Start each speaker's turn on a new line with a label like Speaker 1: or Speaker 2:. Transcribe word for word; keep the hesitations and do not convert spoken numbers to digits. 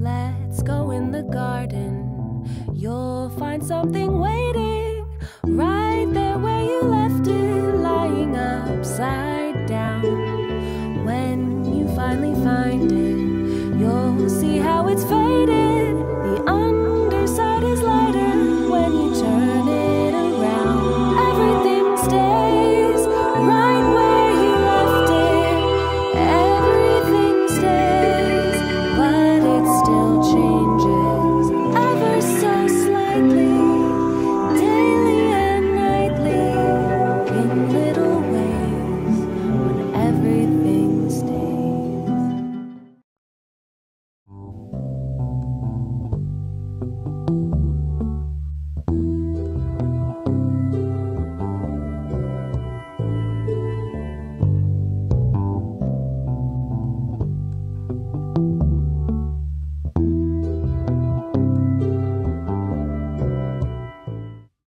Speaker 1: Let's go in the garden. You'll find something waiting right there where you left it, lying upside